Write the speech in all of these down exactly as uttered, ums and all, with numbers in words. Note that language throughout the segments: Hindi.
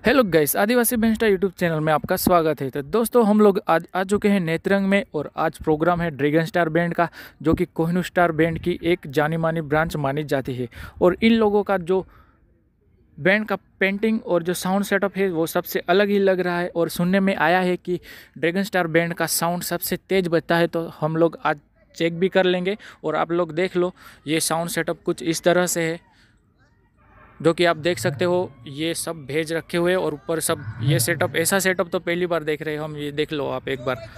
हेलो गाइस, आदिवासी बेंस्टा यूट्यूब चैनल में आपका स्वागत है। तो दोस्तों, हम लोग आज आ चुके हैं नेत्रंग में और आज प्रोग्राम है ड्रैगन स्टार बैंड का, जो कि कोहिनूर स्टार बैंड की एक जानी मानी ब्रांच मानी जाती है। और इन लोगों का जो बैंड का पेंटिंग और जो साउंड सेटअप है वो सबसे अलग ही लग रहा है। और सुनने में आया है कि ड्रैगन स्टार बैंड का साउंड सबसे तेज़ बजता है, तो हम लोग आज चेक भी कर लेंगे। और आप लोग देख लो, ये साउंड सेटअप कुछ इस तरह से है, जो कि आप देख सकते हो। ये सब भेज रखे हुए और ऊपर सब ये सेटअप, ऐसा सेटअप तो पहली बार देख रहे हो हम। ये देख लो आप एक बार।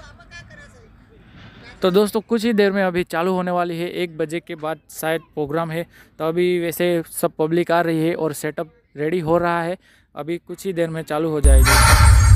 तो दोस्तों, कुछ ही देर में अभी चालू होने वाली है, एक बजे के बाद शायद प्रोग्राम है। तो अभी वैसे सब पब्लिक आ रही है और सेटअप रेडी हो रहा है, अभी कुछ ही देर में चालू हो जाएगी।